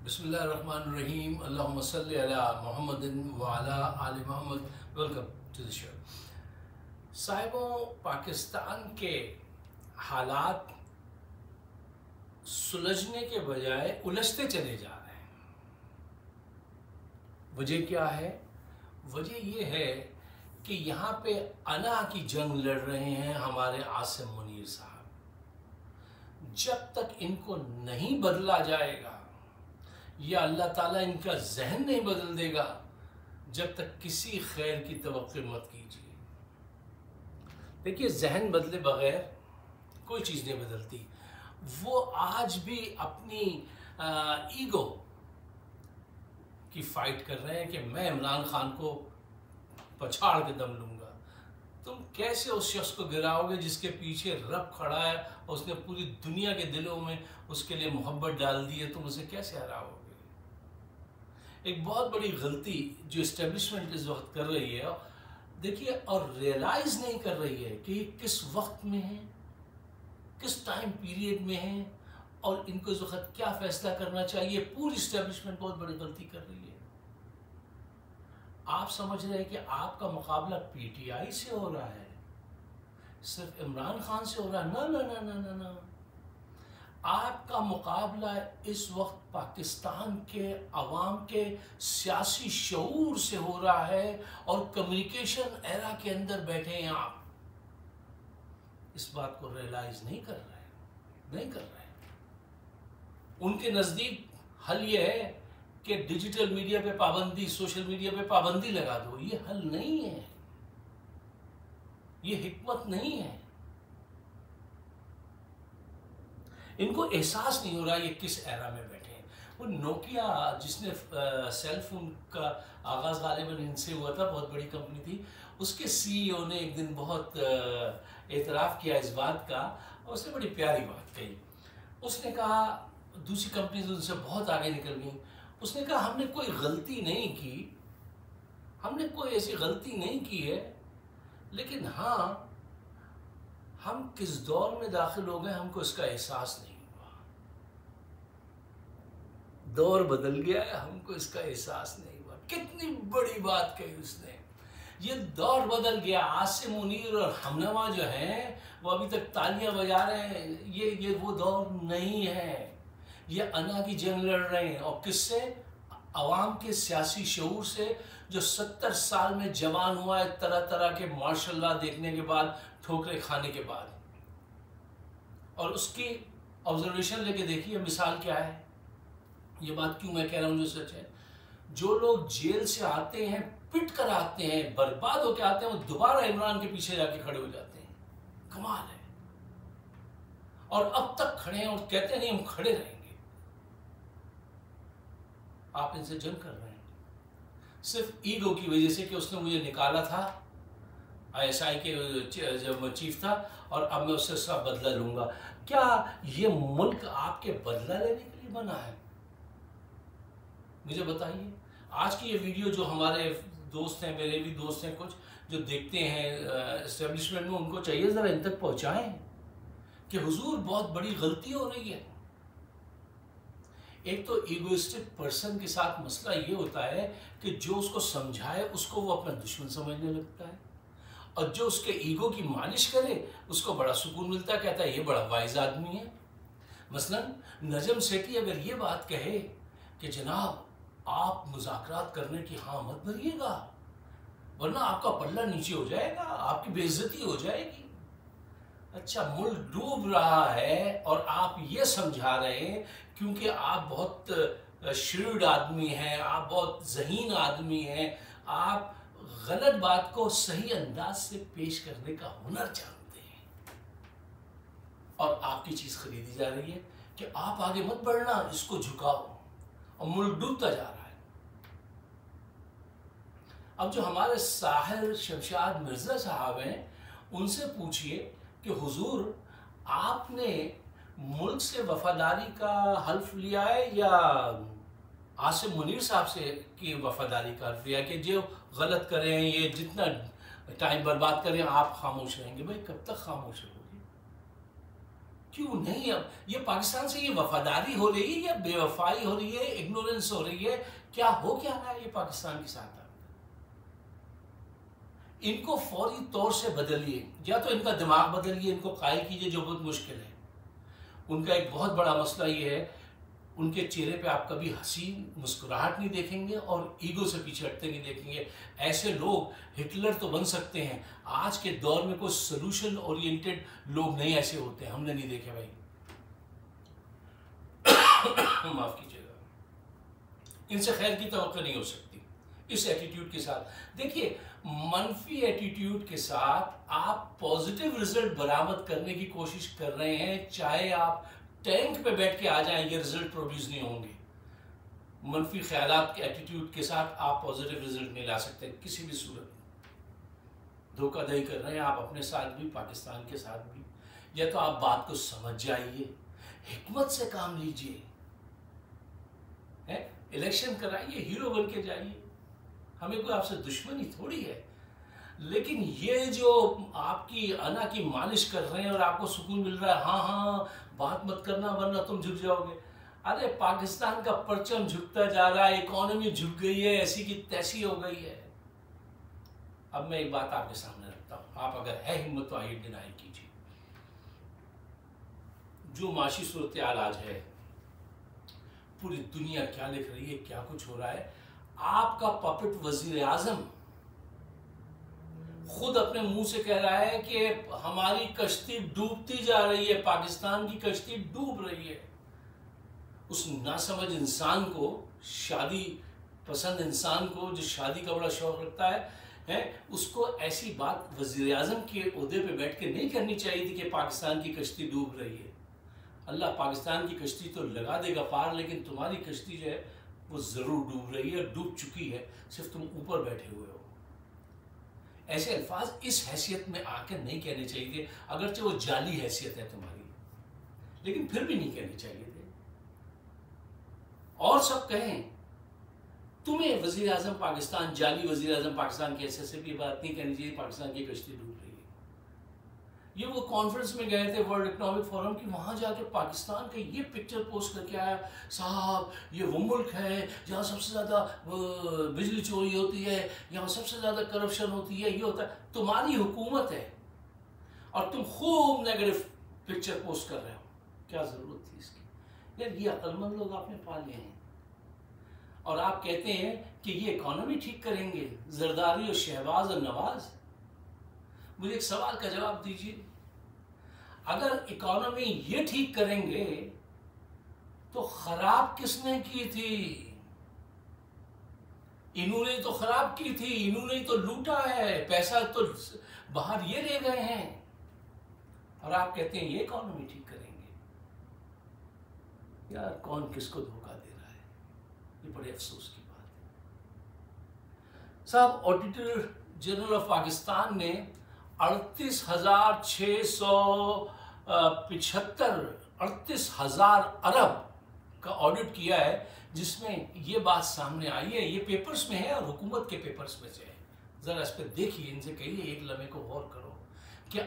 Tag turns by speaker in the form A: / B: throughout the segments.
A: बिस्मिल्लाहिर्रहमानिर्रहीम। अल्लाहुम्मा सल्लि अला मुहम्मदिन व अला आलि Muhammad. Welcome to the show. साहिबों, पाकिस्तान के हालात सुलझने के बजाय उलझते चले जा रहे हैं। वजह क्या है? वजह ये है कि यहाँ पे अना की जंग लड़ रहे हैं हमारे आसिम मुनीर साहब। जब तक इनको नहीं बदला जाएगा या अल्लाह ताला इनका जहन नहीं बदल देगा, जब तक किसी खैर की तवक्को मत कीजिए। देखिए, जहन बदले बगैर कोई चीज़ नहीं बदलती। वो आज भी अपनी ईगो की फाइट कर रहे हैं कि मैं इमरान खान को पछाड़ के दम लूँगा। तुम कैसे उस शख्स को गिराओगे जिसके पीछे रब खड़ा है और उसने पूरी दुनिया के दिलों में उसके लिए मोहब्बत डाल दी है? तुम उसे कैसे हराओगे? एक बहुत बड़ी गलती जो इस्टेब्लिशमेंट इस वक्त कर रही है, देखिए, और रियलाइज नहीं कर रही है कि किस वक्त में है, किस टाइम पीरियड में है और इनको इस वक्त क्या फैसला करना चाहिए। पूरी इस्टेब्लिशमेंट बहुत बड़ी गलती कर रही है। आप समझ रहे हैं कि आपका मुकाबला पीटीआई से हो रहा है, सिर्फ इमरान खान से हो रहा है? ना ना ना ना ना ना, आपका मुकाबला इस वक्त पाकिस्तान के अवाम के सियासी शऊर से हो रहा है और कम्युनिकेशन एरा के अंदर बैठे हैं आप। इस बात को रियलाइज नहीं कर रहे हैं। उनके नज़दीक हल ये है कि डिजिटल मीडिया पे पाबंदी, सोशल मीडिया पे पाबंदी लगा दो। ये हल नहीं है, ये हिकमत नहीं है। इनको एहसास नहीं हो रहा ये किस एरा में बैठे हैं। वो नोकिया जिसने सेल फोन का आगाज़ गालिबन इनसे हुआ था, बहुत बड़ी कंपनी थी, उसके सीईओ ने एक दिन बहुत एतराफ़ किया इस बात का, और उसने बड़ी प्यारी बात कही। उसने कहा, दूसरी कंपनी उनसे बहुत आगे निकल गई। उसने कहा, हमने कोई गलती नहीं की, हमने कोई ऐसी गलती नहीं की है, लेकिन हाँ, हम किस दौर में दाखिल हो गए हमको इसका एहसास नहीं हुआ। दौर बदल गया है, हमको इसका एहसास नहीं हुआ। कितनी बड़ी बात कही उसने। ये दौर बदल गया। आसिम मुनीर और हमनवा जो हैं वो अभी तक तालियां बजा रहे हैं। ये वो दौर नहीं है। ये अना की जंग लड़ रहे हैं। और किससे? अवाम के सियासी शऊर से, जो 70 साल में जवान हुआ है तरह तरह के मार्शल लॉ देखने के बाद, ठोकरे खाने के बाद। और उसकी ऑब्जर्वेशन लेके देखिए, मिसाल क्या है। ये बात क्यों मैं कह रहा हूँ जो सच है। जो लोग जेल से आते हैं, पिट कर आते हैं, बर्बाद होकर आते हैं, वो दोबारा इमरान के पीछे जाके खड़े हो जाते हैं। कमाल है। और अब तक खड़े हैं और कहते हैं नहीं हम खड़े रहेंगे। आप इनसे जंग कर रहे हैं सिर्फ ईगो की वजह से कि उसने मुझे निकाला था आईएसआई के जब चीफ था और अब मैं उससे सब बदला लूंगा। क्या ये मुल्क आपके बदला लेने के लिए बना है? मुझे बताइए। आज की ये वीडियो जो हमारे दोस्त हैं, मेरे भी दोस्त हैं कुछ जो देखते हैं एस्टेब्लिशमेंट में, उनको चाहिए ज़रा इन तक पहुँचाएँ कि हुजूर बहुत बड़ी गलती हो रही है। एक तो ईगोइस्टिक पर्सन के साथ मसला ये होता है कि जो उसको समझाए उसको वो अपना दुश्मन समझने लगता है, और जो उसके ईगो की मालिश करे उसको बड़ा सुकून मिलता है, कहता है ये बड़ा वाइज आदमी है। मसलन नजम सेठी अगर ये बात कहे कि जनाब आप मुज़ाकरात करने की हाँ मत भरिएगा वरना आपका पल्ला नीचे हो जाएगा, आपकी बेइज्जती हो जाएगी। अच्छा, मुल्क डूब रहा है और आप ये समझा रहे हैं क्योंकि आप बहुत श्रीड आदमी हैं, आप बहुत ज़हीन आदमी हैं, आप गलत बात को सही अंदाज से पेश करने का हुनर जानते हैं, और आपकी चीज़ खरीदी जा रही है कि आप आगे मत बढ़ना, इसको झुकाओ, और मुल्क डूबता जा रहा है। अब जो हमारे साहिर शमशाद मिर्ज़ा साहब हैं, उनसे पूछिए कि हुजूर आपने मुल्क से वफादारी का हल्फ लिया है या आसिम मुनीर साहब से की वफादारी का हल्फ लिया कि जो गलत करें, ये जितना टाइम बर्बाद करें आप खामोश रहेंगे? भाई कब तक खामोश रहोगे? क्यों नहीं? अब ये पाकिस्तान से ये वफादारी हो रही है या बेवफाई हो रही है, इग्नोरेंस हो रही है, क्या रहा है ये पाकिस्तान के साथ? इनको फौरी तौर से बदलिए, या तो इनका दिमाग बदलिए, इनको कायल कीजिए, जो बहुत मुश्किल है। उनका एक बहुत बड़ा मसला ये है, उनके चेहरे पे आप कभी हंसी मुस्कुराहट नहीं देखेंगे और ईगो से पीछे हटते नहीं देखेंगे। ऐसे लोग हिटलर तो बन सकते हैं, आज के दौर में कोई सोल्यूशन ओरिएंटेड लोग नहीं ऐसे होते हैं, हमने नहीं देखे भाई। माफ कीजिएगा, इनसे खैर की तवक्को नहीं हो सकती इस एटीट्यूड के साथ। देखिए, मनफी एटीट्यूड के साथ आप पॉजिटिव रिजल्ट बरामद करने की कोशिश कर रहे हैं, चाहे आप टैंक पे बैठ के आ जाएं, ये रिजल्ट प्रोड्यूस नहीं होंगे। मनफी ख्यालात के एटीट्यूड के साथ आप पॉजिटिव रिजल्ट नहीं ला सकते किसी भी सूरत में। धोखाधड़ी कर रहे हैं आप अपने साथ भी, पाकिस्तान के साथ भी। या तो आप बात को समझ जाइए, हिकमत से काम लीजिए, इलेक्शन कराइए, हीरो बन के जाइए, हमें कोई आपसे दुश्मनी थोड़ी है। लेकिन ये जो आपकी अना की मालिश कर रहे हैं और आपको सुकून मिल रहा है, हाँ हाँ बात मत करना वरना तुम झुक जाओगे। अरे पाकिस्तान का परचम झुकता जा रहा है, इकोनॉमी झुक गई है, ऐसी की तैसी हो गई है। अब मैं एक बात आपके सामने रखता हूं, आप अगर है हिम्मत तो आइए डिनाई कीजिए। जो माशी सूरत हाल आज है, पूरी दुनिया क्या लिख रही है, क्या कुछ हो रहा है, आपका पपेट वजीर आजम खुद अपने मुंह से कह रहा है कि हमारी कश्ती डूबती जा रही है, पाकिस्तान की कश्ती डूब रही है। उस नासमझ इंसान को, शादी पसंद इंसान को, जो शादी का बड़ा शौक रखता है, उसको ऐसी बात वजीर आजम के ओहदे पे बैठ के नहीं करनी चाहिए थी कि पाकिस्तान की कश्ती डूब रही है। अल्लाह पाकिस्तान की कश्ती तो लगा देगा पार, लेकिन तुम्हारी कश्ती जो है वो जरूर डूब रही है, डूब चुकी है, सिर्फ तुम ऊपर बैठे हुए हो। ऐसे अल्फाज इस हैसियत में आकर नहीं कहने चाहिए थे, अगरचे वो जाली हैसियत है तुम्हारी, लेकिन फिर भी नहीं कहने चाहिए थे। और सब कहें, तुम्हें वजीर आजम पाकिस्तान, जाली वजीर आजम पाकिस्तान की हैसियत से भी बात नहीं कहनी चाहिए पाकिस्तान की कश्ती डूब रही है। ये वो कॉन्फ्रेंस में गए थे वर्ल्ड इकोनॉमिक फोरम की, वहां जाके पाकिस्तान का ये पिक्चर पोस्ट करके आया, साहब ये वो मुल्क है जहाँ सबसे ज़्यादा बिजली चोरी होती है, यहाँ सबसे ज़्यादा करप्शन होती है, ये होता है। तुम्हारी हुकूमत है और तुम खूब नेगेटिव पिक्चर पोस्ट कर रहे हो, क्या ज़रूरत थी इसकी? यार ये अक्लमंद लोग आपने पाले हैं और आप कहते हैं कि ये इकोनॉमी ठीक करेंगे, जरदारी और शहबाज और नवाज। मुझे एक सवाल का जवाब दीजिए, अगर इकोनॉमी ये ठीक करेंगे तो खराब किसने की थी? इन्होंने तो खराब की थी, इन्होंने तो लूटा है, पैसा तो बाहर ये ले गए हैं, और आप कहते हैं ये इकोनॉमी ठीक करेंगे। यार कौन किसको धोखा दे रहा है, ये बड़े अफसोस की बात है। साहब, ऑडिटर जनरल ऑफ पाकिस्तान ने 38,000 अरब का ऑडिट किया है, जिसमें ये बात सामने आई है, ये पेपर्स में है और हुकूमत के पेपर्स में से है। जरा इस पर देखिए, इनसे कहिए एक लम्हे को गौर करो कि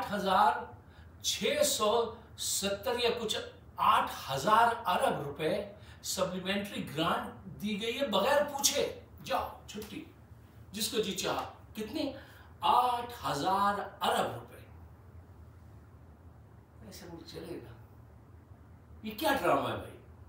A: 8,670 या कुछ 8,000 अरब रुपए सप्लीमेंट्री ग्रांट दी गई है बगैर पूछे, जाओ छुट्टी, जिसको जी चाह। कितनी? 8,000 अरब रुपए। ऐसे मुझे चलेगा? ये क्या ड्रामा है भाई?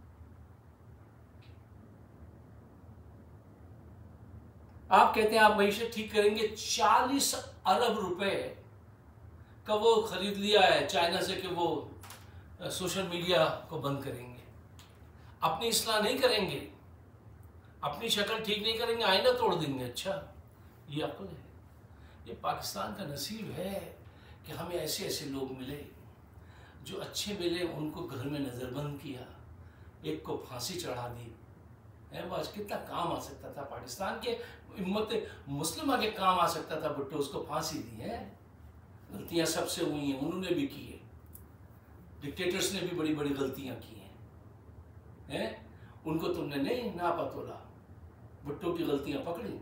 A: आप कहते हैं आप मईशत ठीक करेंगे, 40 अरब रुपए का वो खरीद लिया है चाइना से कि वो सोशल मीडिया को बंद करेंगे, अपनी इस्लाह नहीं करेंगे, अपनी शक्ल ठीक नहीं करेंगे, आईना तोड़ देंगे। अच्छा, ये अक्ल है? ये पाकिस्तान का नसीब है कि हमें ऐसे ऐसे लोग मिले, जो अच्छे मिले उनको घर में नज़रबंद किया, एक को फांसी चढ़ा दी है। वो आज कितना काम आ सकता था, पाकिस्तान के उम्मत मुस्लिमा के काम आ सकता था, भुट्टो उसको फांसी दी है। गलतियां सबसे हुई हैं, उन्होंने भी की है, डिक्टेटर्स ने भी बड़ी बड़ी गलतियां की हैं, उनको तुमने नहीं नापा तोला, भुट्टो की गलतियां पकड़ी।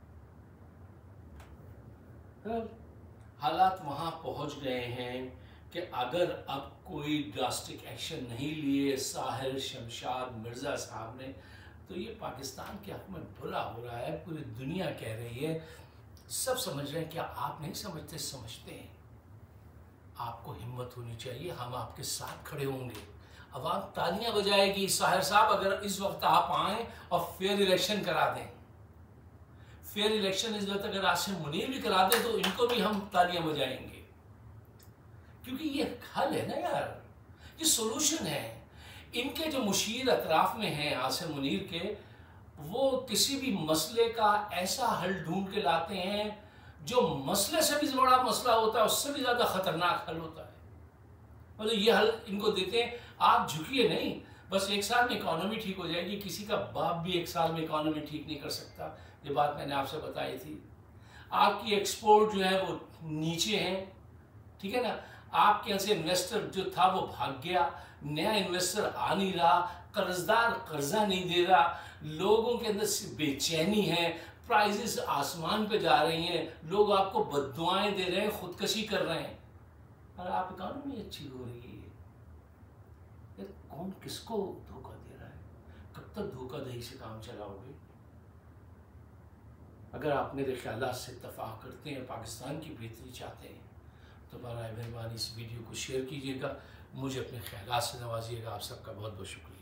A: हालात वहां पहुंच गए हैं कि अगर अब कोई ड्रास्टिक एक्शन नहीं लिए साहिर शमशाद मिर्ज़ा साहब ने, तो ये पाकिस्तान के हक़ में बुरा हो रहा है। पूरी दुनिया कह रही है, सब समझ रहे हैं। क्या आप नहीं समझते? समझते हैं। आपको हिम्मत होनी चाहिए, हम आपके साथ खड़े होंगे। अवाम तालियां बजाएगी। साहिर साहब अगर इस वक्त आप आएँ और फेयर इलेक्शन करा दें, फेयर इलेक्शन इस वक्त अगर आसिम मुनीर भी करा दें, तो इनको भी हम तालियां बजाएंगे, क्योंकि ये हल है ना यार, ये सोल्यूशन है। इनके जो मुशीर अतराफ में हैं आसिम मुनीर के, वो किसी भी मसले का ऐसा हल ढूंढ के लाते हैं जो मसले से भी बड़ा मसला होता है, उससे भी ज़्यादा ख़तरनाक हल होता है। मतलब ये हल इनको देते हैं। आप झुकिए नहीं, बस एक साल में इकॉनमी ठीक हो जाएगी। किसी का बाप भी एक साल में इकॉनमी ठीक नहीं कर सकता। ये बात मैंने आपसे बताई थी। आपकी एक्सपोर्ट जो है वो नीचे है, ठीक है ना। आपके यहाँ से इन्वेस्टर जो था वो भाग गया, नया इन्वेस्टर आ नहीं रहा, कर्जदार कर्जा नहीं दे रहा, लोगों के अंदर बेचैनी है, प्राइजेस आसमान पे जा रही हैं, लोग आपको बद्दुआएं दे रहे हैं, खुदकशी कर रहे हैं, और आप इकॉनमी अच्छी हो रही है। कौन किसको धोखा दे रहा है? कब तक धोखाधड़ी से काम चलाओगे? अगर आप मेरे ख्यालात से इत्तफाक करते हैं, पाकिस्तान की बेहतरी चाहते हैं, तो बराए मेहरबानी इस वीडियो को शेयर कीजिएगा, मुझे अपने ख्यालात से नवाजिएगा। आप सबका बहुत बहुत शुक्रिया।